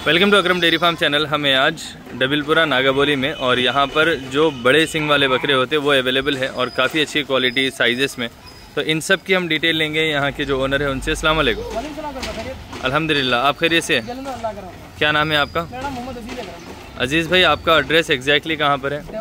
Welcome to Akram dairy farm channel. हमें आज डबिलपुरा नागाबोली में और यहाँ पर जो बड़े सिंग वाले बकरे होते हैं वो अवेलेबल है और काफ़ी अच्छी क्वालिटी साइजेस में। तो इन सब की हम डिटेल लेंगे यहाँ के जो ओनर है उनसे। अस्सलाम वालेकुम। अल्हम्दुलिल्लाह, आप खैरियत से? क्या नाम है आपका? अजीज़ भाई, आपका एड्रेस एग्जैक्टली कहाँ पर है?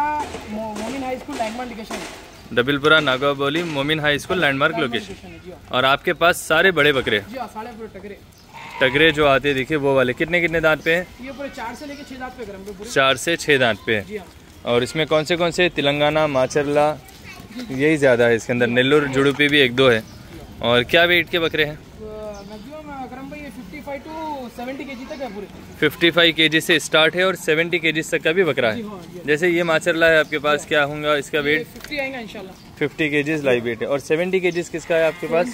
डबिलपुरा नागाबोली मोमिन हाई स्कूल लैंडमार्क लोकेशन। और आपके पास सारे बड़े बकरे टगरे जो आते हैं, देखिए वो वाले कितने कितने दांत पे हैं? ये पूरे 4 से लेके 6 दांत पे पूरे 4 से 6 दांत पे है। और इसमें कौन से तेलंगाना, माचरला, यही ज़्यादा है इसके अंदर। नेल्लोर जुड़ूपी भी 1-2 है। और क्या वेट के बकरे हैं? मैक्सिमम अकरम भाई 55 टू 70 केजी तक है पूरे। 55 केजी से स्टार्ट है और 70 केजी तक का भी बकरा है। जैसे ये माचरला है आपके पास, क्या होगा इसका वेट? 50 आएगा इंशाल्लाह। 50 केजीज लाइव वेट है। और 70 केजीज किसका है आपके पास?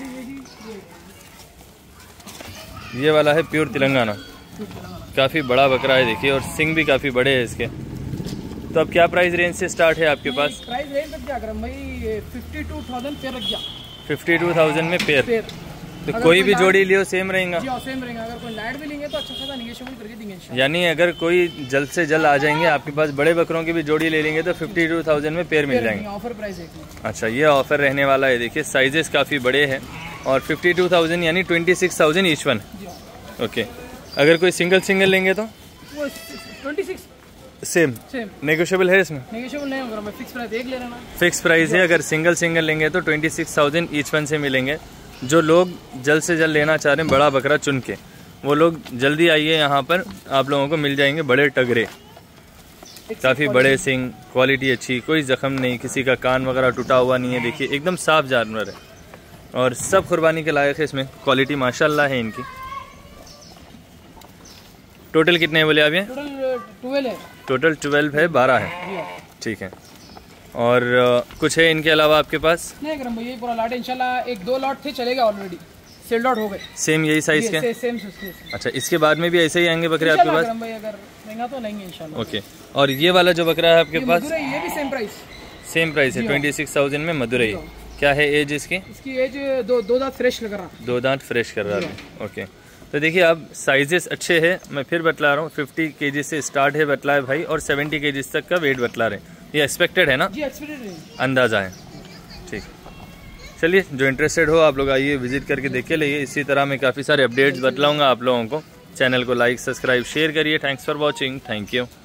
ये वाला है प्योर तेलंगाना, काफ़ी बड़ा बकरा है देखिए, और सिंग भी काफ़ी बड़े हैं इसके। तो अब क्या प्राइस रेंज से स्टार्ट है आपके पास? प्राइस रेंज तक क्या करें भाई, 52,000 पेयर रख गया। 52,000 में पेयर। तो कोई भी जोड़ी लियो सेम रहेगा? जी सेम रहेगा। अगर कोई लाइट भी लेंगे तो अच्छा खासा नेगोशिएबल करके देंगे इंशाल्लाह। यानी अगर कोई जल्द से जल्द आ जाएंगे आपके पास, बड़े बकरों की भी जोड़ी ले लेंगे तो 52,000 में पेयर मिल जाएंगे। ऑफर प्राइस है। अच्छा, ये ऑफर रहने वाला है। देखिए साइजेस काफ़ी बड़े हैं और 52,000 यानी 26,000 ईच वन। ओके। अगर कोई सिंगल लेंगे तो वो 26 सेम नेगोशिएबल है इसमें? नेगोशिएबल नहीं होगा, मैं फिक्स प्राइस देख ले रहा ना। फिक्स प्राइस है। अगर सिंगल लेंगे तो 26,000 ईच वन से मिलेंगे। जो लोग जल्द से जल्द लेना चाह रहे हैं बड़ा बकरा चुन के, वो लोग जल्दी आइए, यहाँ पर आप लोगों को मिल जाएंगे बड़े टगरे, काफ़ी बड़े सिंग, क्वालिटी अच्छी, कोई जख्म नहीं, किसी का कान वगैरह टूटा हुआ नहीं है। देखिए एकदम साफ जानवर है और सब कुर्बानी के लायक है। इसमें क्वालिटी माशाल्लाह है इनकी। टोटल कितने हैं बोले आप? ये टोटल 12 है। टोटल 12 है, 12 है। ठीक है। और कुछ है इनके अलावा आपके पास? नहीं करम भैया, पूरा लॉट इंशाल्लाह 1-2 लॉट थे, चलेगा ऑलरेडी सेल आउट हो गए। सेम यही साइज के? सेम। अच्छा, इसके बाद में भी ऐसे ही आएंगे बकरे आपके पास? अगर महंगा तो नहीं है इंशाल्लाह। ओके। और ये वाला जो बकरा है आपके पास? ये भी सेम प्राइस। सेम प्राइस है 26,000 में मदुरई। क्या है एज इसकी? इसकी एज 2 दांत फ्रेश लग रहा। 2 दांत फ्रेश कर रहा है। ओके। तो देखिए अब साइजेस अच्छे हैं, मैं फिर बतला रहा हूँ। 50 केजी से स्टार्ट है बतलाए भाई, और 70 केजी तक का वेट बतला रहे हैं। ये एक्सपेक्टेड है ना? जी एक्सपेक्टेड है, अंदाजा है। ठीक, चलिए जो इंटरेस्टेड हो आप लोग आइए, विजिट करके देख के लिए। इसी तरह मैं काफ़ी सारे अपडेट्स बतलाऊँगा आप लोगों को। चैनल को लाइक, सब्सक्राइब, शेयर करिए। Thanks for watching. Thank you.